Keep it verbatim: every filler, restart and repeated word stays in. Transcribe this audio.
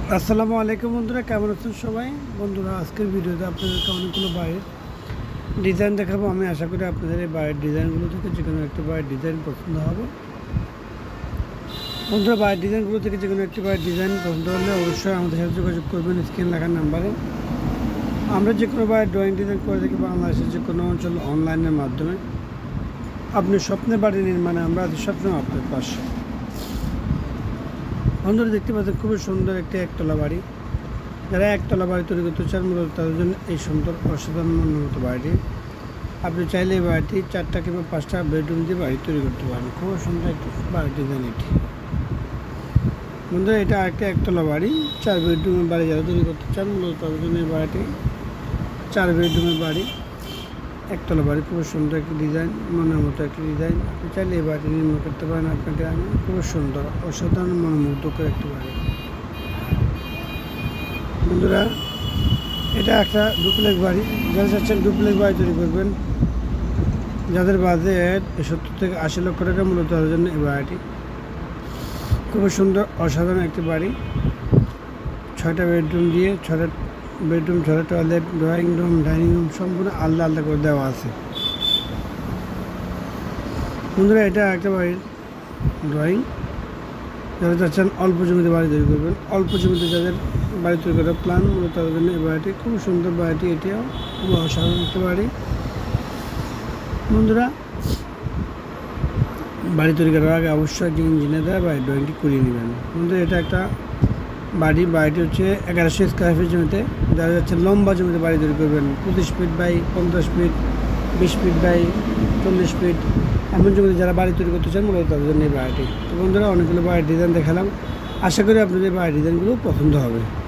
আসসালামু আলাইকুম বন্ধুরা, কেমন আছেন সবাই? বন্ধুরা, আজকের ভিডিওতে আপনাদেরকে অনেকগুলো বাড়ির ডিজাইন দেখাবো। আমি আশা করি আপনাদের এই বাড়ির ডিজাইনগুলো থেকে যে কোনো একটি বাড়ির ডিজাইন পছন্দ হবে। বন্ধুরা, বাড়ির ডিজাইনগুলো থেকে যে কোনো একটি বাড়ির ডিজাইন পছন্দ হলে অবশ্যই আমাদের সাথে যোগাযোগ করবেন স্ক্রিন লেখার নাম্বারে। আমরা যে কোনো বাড়ির ড্রয়িং ডিজাইন করে থাকি বাংলাদেশের যে কোনো অঞ্চল অনলাইনের মাধ্যমে। আপনি স্বপ্নের বাড়ি নির্মাণে আমরা আছি সবসময় আপনার পাশে। বন্ধুরা, দেখতে পাচ্ছেন খুবই সুন্দর একটি একতলা বাড়ি। যারা একতলা বাড়ি তৈরি করতে চান মূলত তাদের জন্য এই সুন্দর অসাধারণ মনোমত বাড়িটি। আপনি চাইলে এই বাড়িটি চারটা কিংবা পাঁচটা বেডরুম দিয়ে বাড়ি তৈরি করতে পারেন। খুব সুন্দর একটি বাড়ি ডিজাইন এটি। বন্ধুরা, এটা আরেকটা একতলা বাড়ি, চার বেডরুমের বাড়ি যারা তৈরি করতে চান মূলত তাদের জন্য এই বাড়িটি চার বেডরুমের বাড়ি, একতলা বাড়ি। খুব সুন্দর একটি ডিজাইন, মনের মতো একটি ডিজাইন। আপনি চাইলে এই বাড়িটি নির্মাণ করতে পারেন আপনার গ্রামে। খুব সুন্দর অসাধারণ মনোমুগ্ধকর একটি বাড়ি। বন্ধুরা, এটা একটা ডুপ্লেক্স বাড়ি। যারা চাচ্ছেন ডুপ্লেক্স বাড়ি তৈরি করবেন, যাদের বাজেট সত্তর থেকে আশি লক্ষ টাকা মূলত তাদের জন্য এই বাড়িটি। খুব সুন্দর অসাধারণ একটি বাড়ি, ছয়টা বেডরুম দিয়ে ছটা বেডরুম, ছটা toilet, drawing room, dining room সম্পূর্ণ আলাদা আলাদা করে দেওয়া আছে। বন্ধুরা, এটা একটা বাড়ির ড্রয়িং। যারা চাচ্ছেন অল্প জমিতে বাড়ি তৈরি করবেন, অল্প জমিতে যাদের বাড়ি তৈরি করার প্ল্যান মূলত তাদের জন্য এই বাড়িটি। খুব সুন্দর বাড়িটি, এটিও খুব অসাধারণ একটা বাড়ি। বন্ধুরা, বাড়ি তৈরি করার আগে অবশ্যই একজন ইঞ্জিনিয়ার দ্বারা বাড়ির ড্রয়িংটি করিয়ে নেবেন। বন্ধুরা, এটা একটা বাড়ি। বাড়িটি হচ্ছে এগারোশো স্কোয়ার ফিট জমিতে। যারা যাচ্ছে লম্বা জমিতে বাড়ি তৈরি করবেন, পঁচিশ ফিট বাই পঞ্চাশ ফিট, বিশ ফিট বাই চল্লিশ ফিট, এমন জমিতে যারা বাড়ি তৈরি করতে চান মূলত তাদের জন্য এই বাড়িটি। তো বন্ধুরা, অনেকগুলো বাড়ির ডিজাইন দেখালাম। আশা করি আপনাদের বাড়ির ডিজাইনগুলো পছন্দ হবে।